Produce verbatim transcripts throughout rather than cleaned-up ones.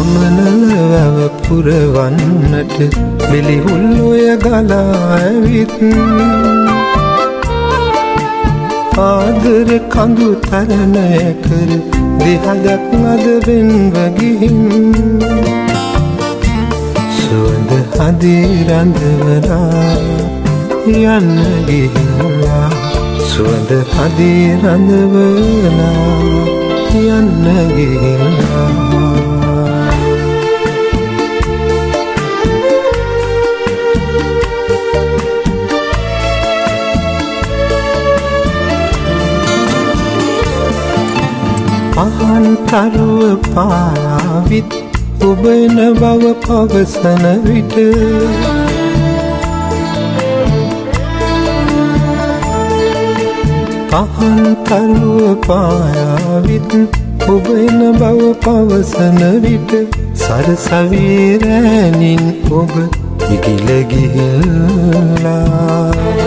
සමනල වැව පුරවන්නට බෙලිහුල් ඔය ගලා ඇවිත් ආදර කඳු තරණය කර දෙහදක් අද වෙන්ව ගිහින් සුවඳ හදේ රඳවලා යන්න ගිහිල්ලා සුවඳ හදේ රඳවලා යන්න ගිහිල්ලා පහන් තරුව පාවිත් ඔබන බව පවසන විට පහන් තරුව පායාවිත් ඔබන බව පවසන විට සරසවීරෑනින් ඔබ ඉගිල ගිහිල්ලා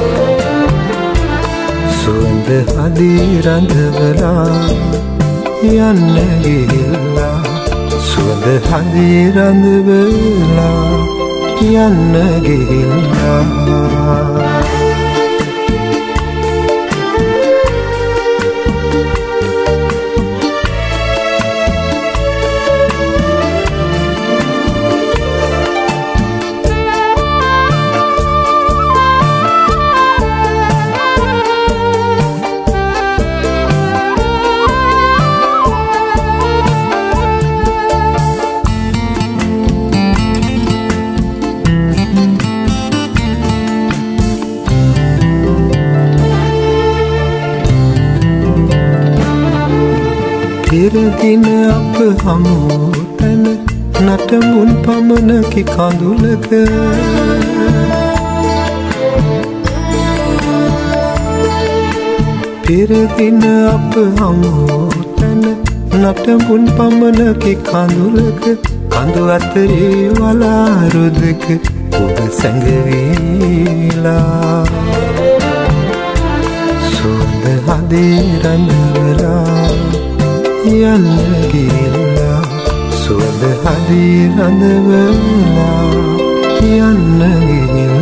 සුවඳ හදේ රඳවලා යන්න ගිහිල්ලා සුවඳ හදේ රඳවලා යන්න ගිහිල්ලා පෙරදින අප හමු තැන නටමුන් පමණකි කඳුලක පෙරදින අප හමු තැන නටමුන් පමණකි කඳුලක කඳු අතරේ වලාරුදක ඔබ සැඟවීලා සුවඳ හදේ රඳවලා යන්න ගිහිල්ලා සුවඳ හදේ රඳවලා යන්න ගිහිල්ලා